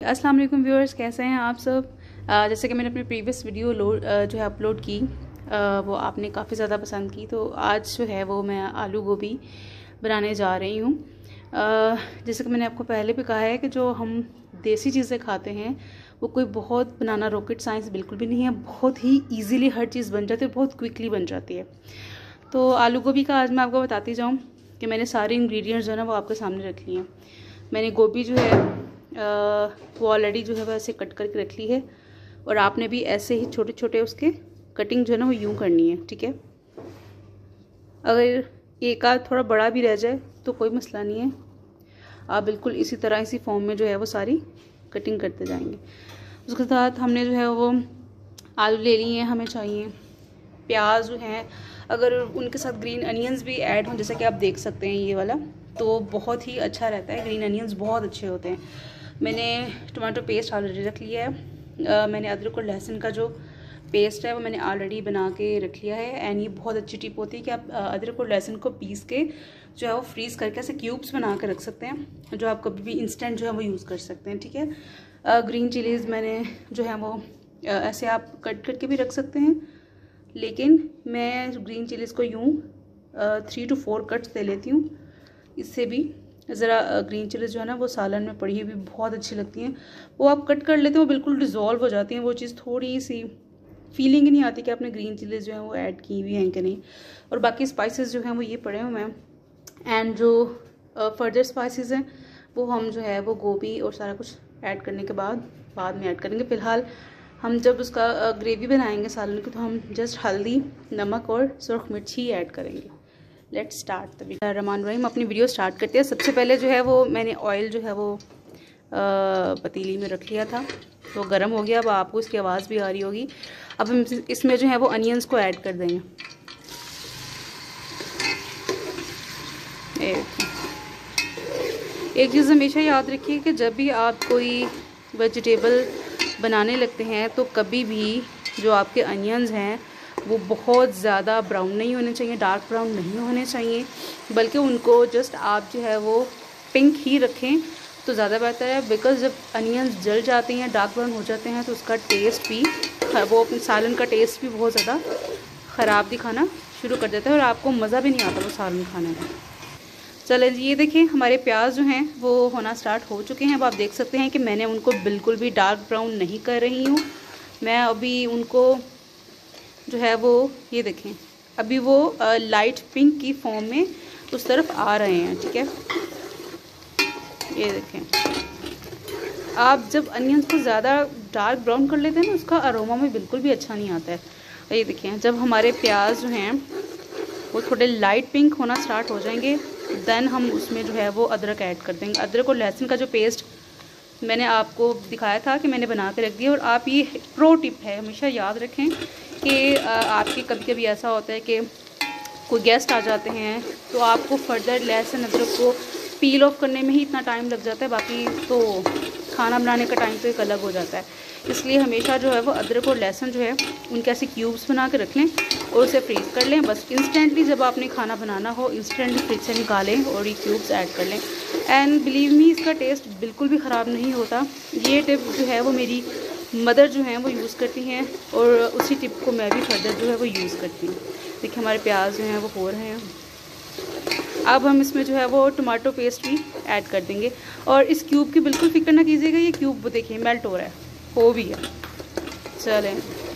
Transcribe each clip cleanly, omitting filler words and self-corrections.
अस्सलाम वालेकुम व्यूअर्स, कैसे हैं आप सब। जैसे कि मैंने अपनी प्रीवियस वीडियो जो है अपलोड की, वो आपने काफ़ी ज़्यादा पसंद की। तो आज जो है वो मैं आलू गोभी बनाने जा रही हूँ। जैसे कि मैंने आपको पहले भी कहा है कि जो हम देसी चीज़ें खाते हैं वो कोई बहुत बनाना रॉकेट साइंस बिल्कुल भी नहीं है। बहुत ही ईजीली हर चीज़ बन जाती है, बहुत क्विकली बन जाती है। तो आलू गोभी का आज मैं आपको बताती जाऊँ कि मैंने सारे इंग्रेडिएंट्स जो है ना वो आपके सामने रख लिए हैं। मैंने गोभी जो है वो ऑलरेडी जो है वो ऐसे कट करके रख ली है, और आपने भी ऐसे ही छोटे छोटे उसके कटिंग जो है ना वो यूँ करनी है, ठीक है। अगर एक आध थोड़ा बड़ा भी रह जाए तो कोई मसला नहीं है, आप बिल्कुल इसी तरह इसी फॉर्म में जो है वो सारी कटिंग करते जाएंगे। उसके साथ हमने जो है वो आलू ले लिए हैं, हमें चाहिए प्याज जो हैं, अगर उनके साथ ग्रीन अनियंस भी ऐड हों, जैसा कि आप देख सकते हैं ये वाला, तो बहुत ही अच्छा रहता है। ग्रीन अनियंस बहुत अच्छे होते हैं। मैंने टमाटो पेस्ट ऑलरेडी रख लिया है। मैंने अदरक और लहसुन का जो पेस्ट है वो मैंने ऑलरेडी बना के रख लिया है। एंड ये बहुत अच्छी टिप होती है कि आप अदरक और लहसुन को पीस के जो है वो फ्रीज़ करके ऐसे क्यूब्स बना के रख सकते हैं, जो आप कभी भी इंस्टेंट जो है वो यूज़ कर सकते हैं, ठीक है। ग्रीन चिलीज़ मैंने जो है वो ऐसे आप कट करके भी रख सकते हैं, लेकिन मैं ग्रीन चिलीज़ को यूँ 3 to 4 कट्स दे लेती हूँ। इससे भी ज़रा ग्रीन चिलीज़ जो है ना वो सालन में पड़ी हुई बहुत अच्छी लगती हैं। वो आप कट कर लेते हैं, वो बिल्कुल डिज़ोल्व हो जाती हैं। वो चीज़ थोड़ी सी फीलिंग ही नहीं आती कि आपने ग्रीन चिलीज़ जो है वो ऐड की हुई हैं कि नहीं। और बाकी स्पाइसेस जो हैं वो ये पड़े हुए हैं। एंड जो फर्दर स्पाइसेस हैं वो हम जो है वो गोभी और सारा कुछ ऐड करने के बाद में ऐड करेंगे। फ़िलहाल हम जब उसका ग्रेवी बनाएंगे सालन की, तो हम जस्ट हल्दी, नमक और सुरख मिर्च ही ऐड करेंगे। Let's start the video. Rahman Rahim, अपनी वीडियो स्टार्ट करते हैं। सबसे पहले जो है वो मैंने ऑयल जो है वो पतीली में रख लिया था, तो गर्म हो गया। अब आपको इसकी आवाज़ भी आ रही होगी। अब हम इसमें जो है वो अनियंस को ऐड कर देंगे। एक चीज़ हमेशा याद रखिए कि जब भी आप कोई वेजिटेबल बनाने लगते हैं तो कभी भी जो आपके अनियंस हैं वो बहुत ज़्यादा ब्राउन नहीं होने चाहिए, डार्क ब्राउन नहीं होने चाहिए, बल्कि उनको जस्ट आप जो है वो पिंक ही रखें तो ज़्यादा बेहतर है। बिकॉज़ जब अनियंस जल जाते हैं, डार्क ब्राउन हो जाते हैं, तो उसका टेस्ट भी, वो अपने सालन का टेस्ट भी बहुत ज़्यादा ख़राब दिखाना शुरू कर देता है, और आपको मज़ा भी नहीं आता वो सालन खाने में। चले जी, ये देखिए हमारे प्याज जो हैं वो होना स्टार्ट हो चुके हैं। अब आप देख सकते हैं कि मैंने उनको बिल्कुल भी डार्क ब्राउन नहीं कर रही हूँ। मैं अभी उनको जो है वो, ये देखें, अभी वो लाइट पिंक की फॉर्म में उस तरफ आ रहे हैं, ठीक है। ये देखें, आप जब अनियंस को ज़्यादा डार्क ब्राउन कर लेते हैं ना, उसका अरोमा में बिल्कुल भी अच्छा नहीं आता है। ये देखें, जब हमारे प्याज जो हैं वो थोड़े लाइट पिंक होना स्टार्ट हो जाएंगे, देन हम उसमें जो है वो अदरक ऐड कर देंगे। अदरक और लहसुन का जो पेस्ट मैंने आपको दिखाया था कि मैंने बना के रख दिया। और आप ये प्रो टिप है, हमेशा याद रखें कि आपके कभी कभी ऐसा होता है कि कोई गेस्ट आ जाते हैं, तो आपको फर्दर लहसुन अदरक को पील ऑफ करने में ही इतना टाइम लग जाता है, बाकी तो खाना बनाने का टाइम तो एक अलग हो जाता है। इसलिए हमेशा जो है वो अदरक और लहसुन जो है उनके ऐसे क्यूब्स बना के रख लें और उसे फ्रीज़ कर लें। बस इंस्टेंटली जब आपने खाना बनाना हो, इंस्टेंटली फ्रिज से निकालें और ये क्यूब्स ऐड कर लें। एंड बिलीव मी, इसका टेस्ट बिल्कुल भी ख़राब नहीं होता। ये टिप जो है वो मेरी मदर जो हैं वो यूज़ करती हैं, और उसी टिप को मैं भी फर्दर जो है वो यूज़ करती हूँ। देखिए हमारे प्याज जो हैं वो हो रहे हैं। अब हम इसमें जो है वो टमाटो पेस्ट भी ऐड कर देंगे। और इस क्यूब की बिल्कुल फिक्र ना कीजिएगा, ये क्यूब देखिए मेल्ट हो रहा है, हो भी है। चलें,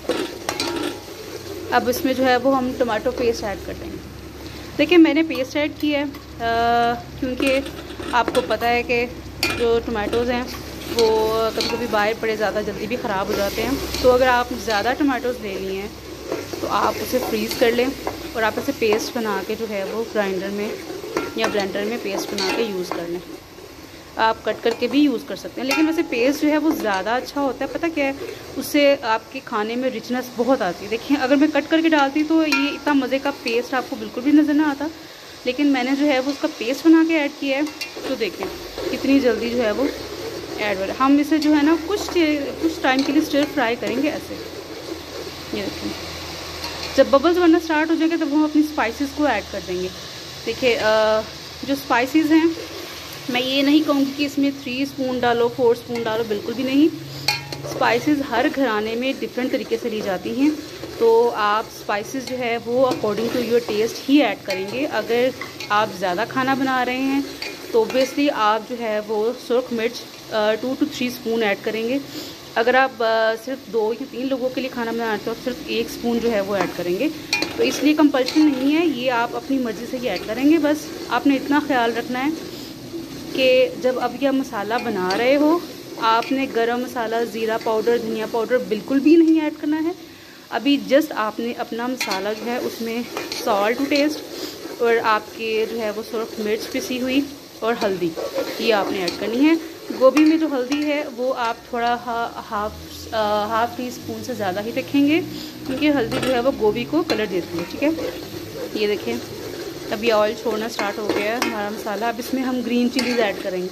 अब इसमें जो है वो हम टमाटो पेस्ट ऐड कर देंगे। देखिए मैंने पेस्ट ऐड किया है क्योंकि आपको पता है कि जो टमाटोज़ हैं वो कभी कभी बाहर पड़े ज़्यादा जल्दी भी ख़राब हो जाते हैं। तो अगर आप ज़्यादा टमाटोज़ ले लिए हैं तो आप उसे फ्रीज़ कर लें, और आप इसे पेस्ट बना के जो है वो ग्राइंडर में या ब्लेंडर में पेस्ट बना के यूज़ कर लें। आप कट करके भी यूज़ कर सकते हैं, लेकिन वैसे पेस्ट जो है वो ज़्यादा अच्छा होता है। पता क्या है, उससे आपके खाने में रिचनेस बहुत आती है। देखिए अगर मैं कट करके डालती तो ये इतना मज़े का पेस्ट आपको बिल्कुल भी नज़र ना आता, लेकिन मैंने जो है वो उसका पेस्ट बना के ऐड किया है। तो देखें कितनी जल्दी जो है वो ऐड हो रहा है। हम इसे जो है ना कुछ टाइम के लिए स्टिर फ्राई करेंगे ऐसे। ये देखें, जब बबल्स बनना स्टार्ट हो जाएगा तब हम अपनी स्पाइसेस को ऐड कर देंगे। देखिए जो स्पाइसेस हैं मैं ये नहीं कहूँगी कि इसमें 3 स्पून डालो, 4 स्पून डालो, बिल्कुल भी नहीं। स्पाइसेस हर घराने में डिफरेंट तरीके से ली जाती हैं, तो आप स्पाइसेस जो है वो अकॉर्डिंग टू योर टेस्ट ही ऐड करेंगे। अगर आप ज़्यादा खाना बना रहे हैं तो ऑब्वियसली आप जो है वो सुरख मिर्च 2 to 3 स्पून ऐड करेंगे। अगर आप सिर्फ 2 या 3 लोगों के लिए खाना बनाते हो तो सिर्फ 1 स्पून जो है वो ऐड करेंगे। तो इसलिए कंपल्शन नहीं है, ये आप अपनी मर्ज़ी से ही ऐड करेंगे। बस आपने इतना ख्याल रखना है कि जब अब यह मसाला बना रहे हो, आपने गरम मसाला, ज़ीरा पाउडर, धनिया पाउडर बिल्कुल भी नहीं ऐड करना है। अभी जस्ट आपने अपना मसाला जो है उसमें सॉल्ट टू टेस्ट और आपके जो है वो सुरख मिर्च पिसी हुई और हल्दी, ये आपने ऐड करनी है। गोभी में जो हल्दी है वो आप थोड़ा हाफ टी स्पून से ज़्यादा ही रखेंगे, क्योंकि हल्दी जो है वो गोभी को कलर देती है। ठीक है, ये देखिए अब ये ऑयल छोड़ना स्टार्ट हो गया है हमारा मसाला। अब इसमें हम ग्रीन चिलीज़ ऐड करेंगे।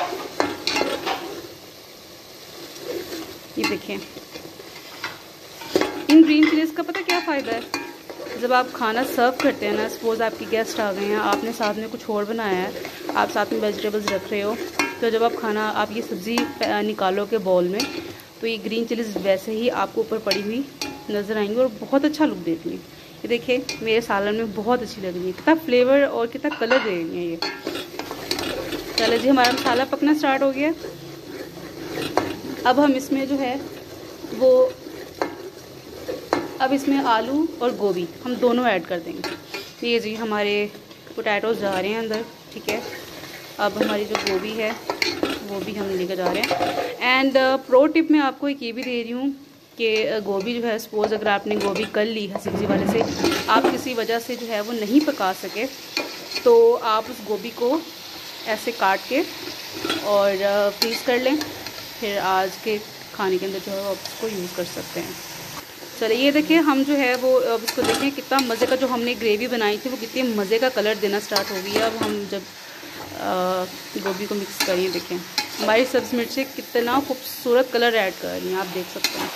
ये देखिए, इन ग्रीन चिलीज़ का पता क्या फ़ायदा है? जब आप खाना सर्व करते हैं ना, सपोज़ आपके गेस्ट आ गए हैं, आपने साथ में कुछ और बनाया है, आप साथ में वेजिटेबल्स रख रहे हो, तो जब आप ये सब्ज़ी निकालोगे बाउल में, तो ये ग्रीन चिलीज़ वैसे ही आपको ऊपर पड़ी हुई नज़र आएंगी और बहुत अच्छा लुक देती है। ये देखिए मेरे सालन में बहुत अच्छी लग रही है, कितना फ्लेवर और कितना कलर दे रही है ये। चलो जी, हमारा मसाला पकना स्टार्ट हो गया। अब हम इसमें जो है वो अब इसमें आलू और गोभी हम दोनों ऐड कर देंगे। ये जी हमारे पोटैटोज़ जा रहे हैं अंदर। ठीक है, अब हमारी जो गोभी है वो भी हम लेकर जा रहे हैं। एंड प्रो टिप मैं आपको एक ये भी दे रही हूँ कि गोभी जो है, सपोज़ अगर आपने गोभी कर ली है सब्ज़ी वाले से, आप किसी वजह से जो है वो नहीं पका सके, तो आप उस गोभी को ऐसे काट के और फ्रीज़ कर लें, फिर आज के खाने के अंदर जो है आप उसको यूज़ कर सकते हैं। चलिए ये देखिए, हम जो है वो अब इसको देखें कितना मज़े का, जो हमने ग्रेवी बनाई थी वो कितनी मज़े का कलर देना स्टार्ट हो गई है। अब हम जब गोभी को मिक्स करिए, देखें हमारी सब्ज़ी मिर्चें कितना खूबसूरत कलर ऐड कर रही हैं, आप देख सकते हैं।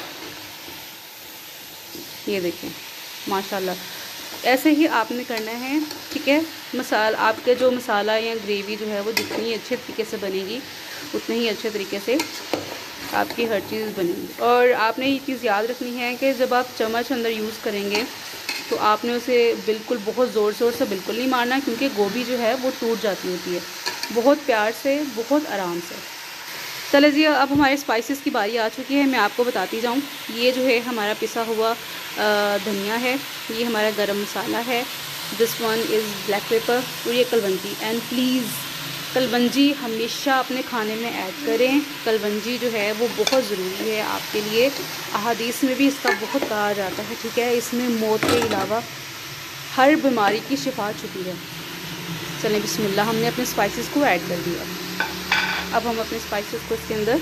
ये देखें माशाल्लाह, ऐसे ही आपने करना है। ठीक है, आपके जो मसाला या ग्रेवी जो है वो जितनी अच्छे तरीके से बनेगी उतने ही अच्छे तरीके से आपकी हर चीज़ बनेगी। और आपने ये चीज़ याद रखनी है कि जब आप चम्मच अंदर यूज़ करेंगे तो आपने उसे बिल्कुल बहुत ज़ोर से बिल्कुल नहीं मारना, क्योंकि गोभी जो है वो टूट जाती होती है। बहुत प्यार से, बहुत आराम से। चले जी, अब हमारे स्पाइसेस की बारी आ चुकी है। मैं आपको बताती जाऊँ, ये जो है हमारा पिसा हुआ धनिया है, ये हमारा गरम मसाला है, this one is black pepper, और ये कलवंजी। एंड प्लीज़ कलवंजी हमेशा अपने खाने में ऐड करें। कलवंजी जो है वो बहुत ज़रूरी है आपके लिए, अहादीस में भी इसका बहुत कहा जाता है। ठीक है, इसमें मौत के अलावा हर बीमारी की शिफा छुपी है। चलें बिस्मिल्लाह, हमने अपने स्पाइसेस को ऐड कर दिया। अब हम अपने स्पाइसेस को इसके अंदर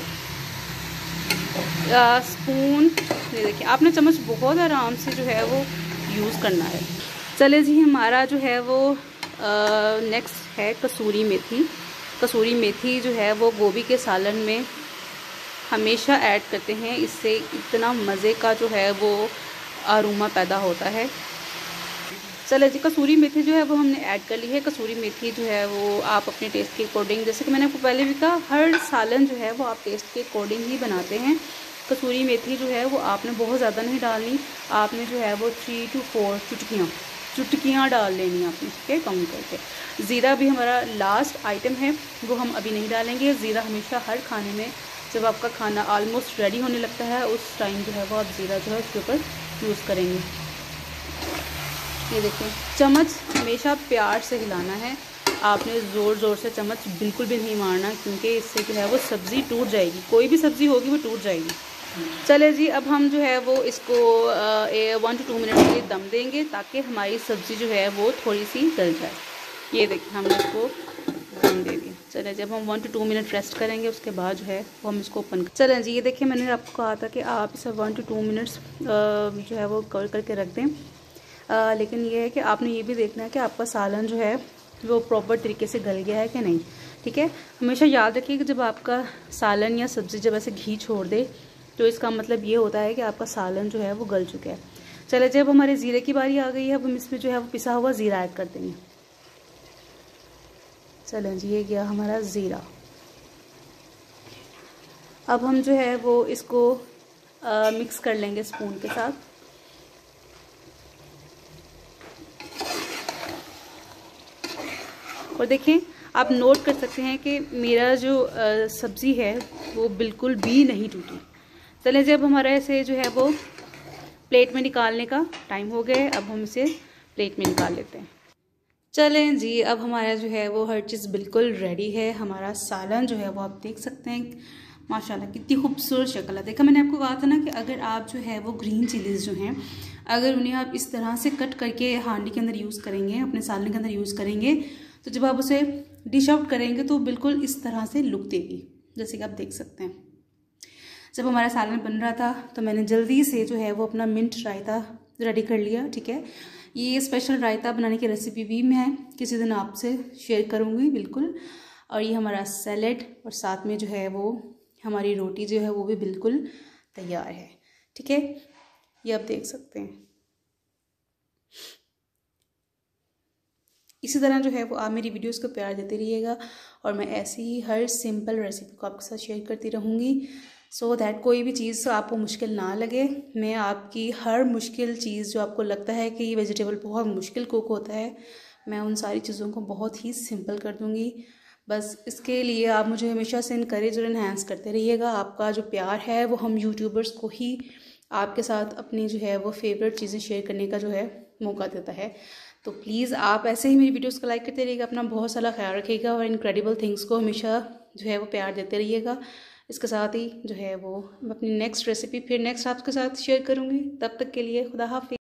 स्पून, ये देखिए आपने चम्मच बहुत आराम से जो है वो यूज़ करना है। चले जी, हमारा जो है वो नेक्स्ट है कसूरी मेथी। कसूरी मेथी जो है वो गोभी के सालन में हमेशा ऐड करते हैं, इससे इतना मज़े का जो है वो अरोमा पैदा होता है। चले जी, कसूरी मेथी जो है वो हमने ऐड कर ली है। कसूरी मेथी जो है वो आप अपने टेस्ट के अकॉर्डिंग, जैसे कि मैंने आपको पहले भी कहा, हर सालन जो है वो आप टेस्ट के अकॉर्डिंग ही बनाते हैं। कसूरी मेथी जो है वो आपने बहुत ज़्यादा नहीं डालनी, आपने जो है वो 3 to 4 चुटकियाँ डाल लेनी आपने। ठीक है, कम करके। ज़ीरा भी हमारा लास्ट आइटम है, वो हम अभी नहीं डालेंगे। ज़ीरा हमेशा हर खाने में, जब आपका खाना ऑलमोस्ट रेडी होने लगता है उस टाइम जो है वो आप ज़ीरा जो है उसके ऊपर यूज़ करेंगे। ये देखें, चम्मच हमेशा प्यार से हिलाना है, आपने ज़ोर से चम्मच बिल्कुल भी नहीं मारना, क्योंकि इससे जो है वो सब्ज़ी टूट जाएगी। कोई भी सब्ज़ी होगी वो टूट जाएगी। चले जी, अब हम जो है वो इसको 1 to 2 मिनट के लिए दम देंगे, ताकि हमारी सब्ज़ी जो है वो थोड़ी सी गल जाए। ये देखिए हमने इसको दम दे दिया। चले, जब हम 1 to 2 मिनट रेस्ट करेंगे उसके बाद जो है वो हम इसको ओपन कर। चलें जी, ये देखिए मैंने आपको कहा था कि आप इसे 1 to 2 मिनट्स जो है वो कवर करके रख दें। लेकिन ये है कि आपने ये भी देखना है कि आपका सालन जो है वो प्रॉपर तरीके से गल गया है कि नहीं। ठीक है, हमेशा याद रखिए कि जब आपका सालन या सब्ज़ी जब ऐसे घी छोड़ दे तो इसका मतलब ये होता है कि आपका सालन जो है वो गल चुका है। चले, जब हमारे ज़ीरे की बारी आ गई है, अब हम इसमें जो है वो पिसा हुआ ज़ीरा ऐड कर देंगे। चलें जी, ये गया हमारा ज़ीरा। अब हम जो है वो इसको मिक्स कर लेंगे स्पून के साथ। और देखें, आप नोट कर सकते हैं कि मेरा जो सब्ज़ी है वो बिल्कुल भी नहीं टूटी। चलें जी, अब हमारा ऐसे जो है वो प्लेट में निकालने का टाइम हो गया है। अब हम इसे प्लेट में निकाल लेते हैं। चलें जी, अब हमारा जो है वो हर चीज़ बिल्कुल रेडी है। हमारा सालन जो है वो आप देख सकते हैं, माशाल्लाह कितनी खूबसूरत शक्ल है। देखा, मैंने आपको कहा था ना कि अगर आप जो है वो ग्रीन चिलीज़ जो हैं, अगर उन्हें आप इस तरह से कट करके हांडी के अंदर यूज़ करेंगे, अपने सालन के अंदर यूज़ करेंगे, तो जब आप उसे डिश आउट करेंगे तो बिल्कुल इस तरह से लुक देगी, जैसे कि आप देख सकते हैं। जब हमारा सालन बन रहा था तो मैंने जल्दी से जो है वो अपना मिंट रायता रेडी कर लिया। ठीक है, ये स्पेशल रायता बनाने की रेसिपी भी मैं किसी दिन आपसे शेयर करूँगी बिल्कुल। और ये हमारा सैलेड और साथ में जो है वो हमारी रोटी जो है वो भी बिल्कुल तैयार है। ठीक है, ये आप देख सकते हैं। इसी तरह जो है वो आप मेरी वीडियोस को प्यार देते रहिएगा और मैं ऐसी ही हर सिंपल रेसिपी को आपके साथ शेयर करती रहूँगी, सो दैट कोई भी चीज़ आपको मुश्किल ना लगे। मैं आपकी हर मुश्किल चीज़ जो आपको लगता है कि ये वेजिटेबल बहुत मुश्किल कुक होता है, मैं उन सारी चीज़ों को बहुत ही सिंपल कर दूँगी। बस इसके लिए आप मुझे हमेशा से इनकरेज और इन्हांस करते रहिएगा। आपका जो प्यार है वो हम यूट्यूबर्स को ही आपके साथ अपनी जो है वो फेवरेट चीज़ें शेयर करने का जो है मौका देता है। तो प्लीज़ आप ऐसे ही मेरी वीडियोस को लाइक करते रहिएगा, अपना बहुत सारा ख्याल रखिएगा और इनक्रेडिबल थिंग्स को हमेशा जो है वो प्यार देते रहिएगा। इसके साथ ही जो है वो मैं अपनी नेक्स्ट रेसिपी फिर नेक्स्ट आपके साथ शेयर करूँगी। तब तक के लिए खुदा हाफिज़।